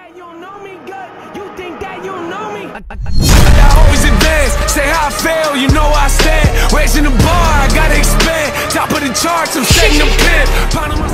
that you don't know me good? You think that you don't know me? I always advance, say how I fail, you know I stand. Raising the bar, I gotta expand. Top of the charts, I'm setting the pin.